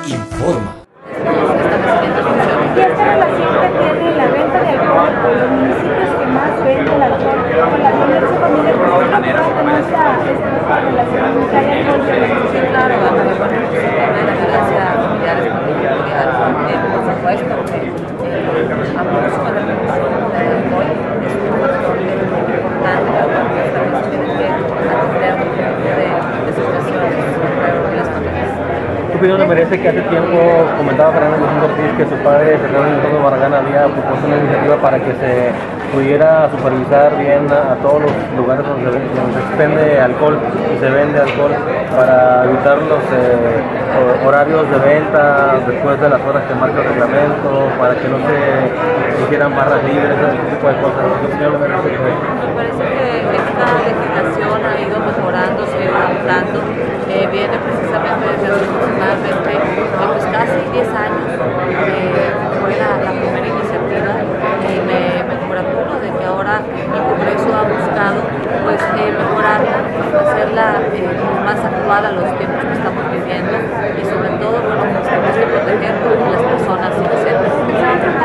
informa. ¿Y esta relación que tiene la venta de alcohol con los municipios que más venden alcohol con la violencia familiar? ¿Cómo puede tener esta relación de alcohol? Sí, claro, a lo mejor el tema de la violencia familiar es multifactorial, por supuesto que abuso de la consumo de alcohol es un factor importante para cualquier familia que tiene que atender un tipo de situaciones alrededor de las familias. ¿Tu opinión le merece que hace tiempo comentaba Fernando Luis Ortiz que su padre, Fernando Antonio Barragán, había propuesto una iniciativa para que se pudiera supervisar bien a todos los lugares donde se expende alcohol y se vende alcohol para evitar los horarios de venta después de las horas que marca el reglamento, para que no se hicieran barras libres, ese tipo de cosas? ¿Tu opinión le merece que... Me parece que esta legislación ha ido mejorando, se ha ido adaptando, viene precisamente desde hace aproximadamente pues casi 10 años, fue la primera iniciativa y me congratulo de que ahora el Congreso ha buscado pues mejorarla, hacerla más actual a los tiempos que estamos viviendo y sobre todo bueno, pues tenemos que proteger a las personas inocentes.